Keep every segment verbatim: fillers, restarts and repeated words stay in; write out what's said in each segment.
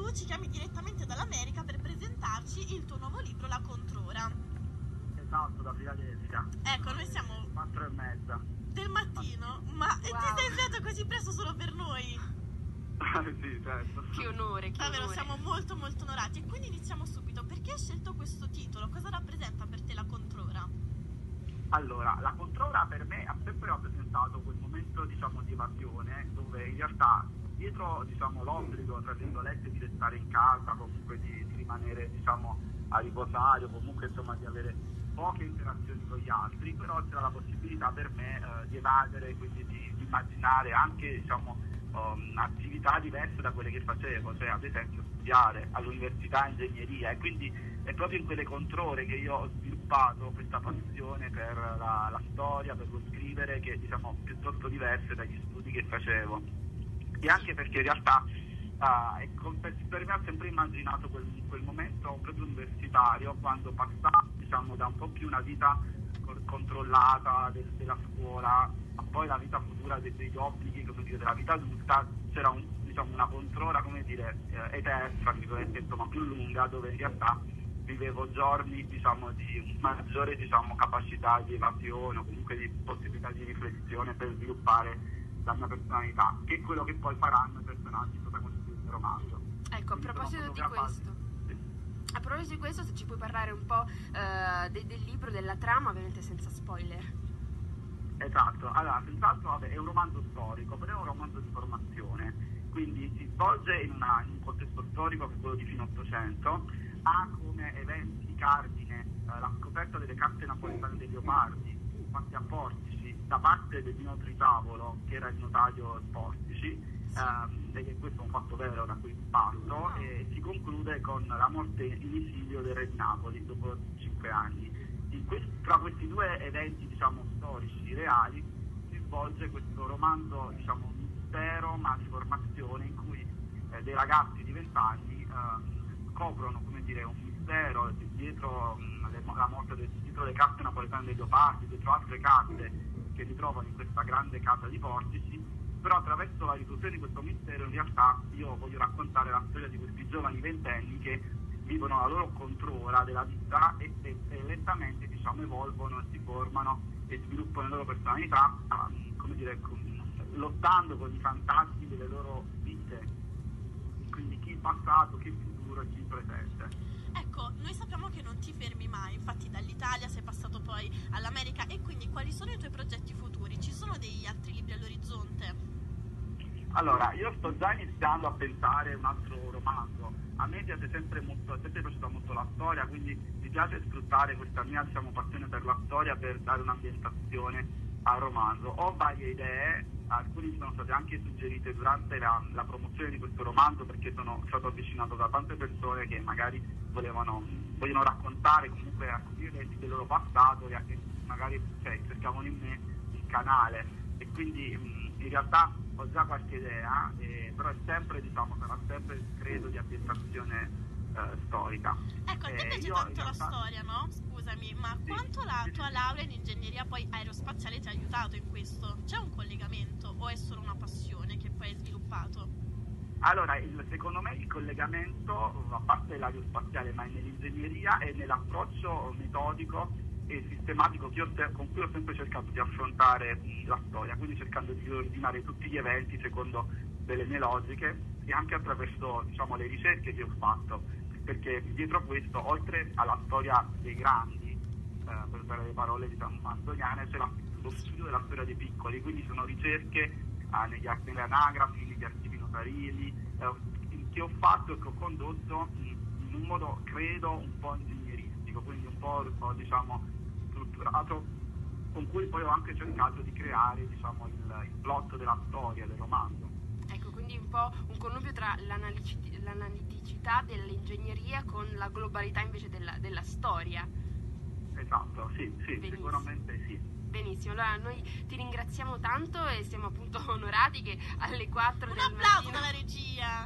tu ci chiami direttamente dall'America per presentarci il tuo nuovo libro, La Controra. Esatto, da Filadelfia. Ecco, noi siamo quattro e mezza. del mattino, ma Wow. ti sei svegliato così presto solo per noi? Sì, certo. Che onore, che Davvero, onore. siamo molto molto onorati. E quindi iniziamo subito. Perché hai scelto questo titolo? Cosa rappresenta per te La Controra? Allora, la controra per me ha sempre rappresentato quel momento, diciamo, di evasione, dove in realtà dietro, diciamo, l'obbligo, tra virgolette, di restare in casa, comunque di, di rimanere, diciamo, a riposare, o comunque, insomma, di avere poche interazioni con gli altri, però c'era la possibilità per me eh, di evadere, quindi di, di immaginare anche, diciamo, um, attività diverse da quelle che facevo, cioè ad esempio studiare all'università ingegneria, e quindi è proprio in quelle controre che io ho sviluppato questa passione per la, la storia, per lo scrivere, che diciamo piuttosto diverse dagli studi che facevo. E anche perché in realtà uh, è, per me ho sempre immaginato quel, quel momento proprio universitario, quando passavo, diciamo, da un po' più una vita controllata del, della scuola a poi la vita futura de, degli obblighi, come dire, della vita adulta. C'era un, diciamo, una controra, come dire, eh, eterna, insomma, più lunga, dove in realtà vivevo giorni, diciamo, di maggiore, diciamo, capacità di evasione o comunque di possibilità di riflessione per sviluppare la mia personalità, che è quello che poi faranno i personaggi protagonisti del mio romanzo. Ecco, a proposito di questo, a proposito di questo, se ci puoi parlare un po' uh, de- del libro, della trama, ovviamente senza spoiler. Esatto, allora, senz'altro, vabbè, è un romanzo storico, però è un romanzo di formazione, quindi si svolge in, una, in un contesto storico che è quello di fine Ottocento, ha come eventi cardine eh, la scoperta delle carte napoletane dei leopardi fatte a Portici da parte del Dino Tritavolo, che era il notaio Portici, ehm, e che questo è un fatto vero da cui parto, e si conclude con la morte in esilio del re di Napoli dopo cinque anni. In quest- tra questi due eventi, diciamo, storici reali si svolge questo romanzo, diciamo, mistero ma di formazione, in cui eh, dei ragazzi di vent'anni eh, scoprono, come dire, un mistero dietro mh, le, la morte del, dietro le carte napoletane dei leopardi, dietro altre carte che ritrovano in questa grande casa di Portici. Però attraverso la risoluzione di questo mistero in realtà io voglio raccontare la storia di questi giovani ventenni che vivono la loro controra della vita e, e, e lentamente, diciamo, evolvono e si formano e sviluppano le loro personalità, um, come dire, con, lottando con i fantasmi delle loro vite, quindi chi il passato, chi il futuro e chi il presente. Ecco, noi sappiamo che non ti fermi mai, infatti dall'Italia sei passato poi all'America, e quindi quali sono i tuoi progetti futuri? Ci sono degli altri libri all'orizzonte? Allora, io sto già iniziando a pensare un altro romanzo. A me piace sempre molto, è sempre piaciuta molto la storia, quindi mi piace sfruttare questa mia, diciamo, passione per la storia per dare un'ambientazione al romanzo. Ho varie idee, alcune mi sono state anche suggerite durante la, la promozione di questo romanzo, perché sono stato avvicinato da tante persone che magari volevano, vogliono raccontare, comunque raccogliere del loro passato, e che magari, cioè, cercavano in me un canale, e quindi mh, in realtà ho già qualche idea, eh, però è sempre, diciamo, sarà sempre, credo, di ambientazione eh, storica. Ecco, a te Eh, piace io tanto in la realtà- storia, no? Scusami, ma Sì, quanto la sì, tua sì. laurea in ingegneria poi aerospaziale ti ha aiutato in questo? C'è un collegamento o è solo una passione che poi hai sviluppato? Allora, il, secondo me il collegamento, a parte l'aerospaziale, ma nell'ingegneria e nell'approccio metodico e sistematico che io se- con cui ho sempre cercato di affrontare mh, la storia, quindi cercando di ordinare tutti gli eventi secondo delle mie logiche, e anche attraverso, diciamo, le ricerche che ho fatto, perché dietro questo, oltre alla storia dei grandi, eh, per usare le parole, diciamo, antoniane, c'è la- lo studio della storia dei piccoli, quindi sono ricerche eh, negli, ar- nelle anagrafi, negli archivi notarili, eh, che ho fatto e che ho condotto mh, in un modo, credo, un po' ingegneristico, quindi un po', un po', diciamo, strutturato, con cui poi ho anche cercato di creare, diciamo, il, il plot della storia, del romanzo. Ecco, quindi un po' un connubio tra l'analici- l'analiticità dell'ingegneria con la globalità invece della, della storia. Esatto, sì, sì, Benissimo. sicuramente sì. Benissimo, allora noi ti ringraziamo tanto e siamo appunto onorati che alle quattro Un del applauso mattino dalla regia!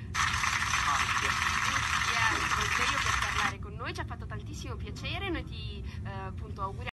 Anche. tu sia il sveglio per parlare con noi, ci ha fatto tantissimo piacere, noi ti eh, appunto auguriamo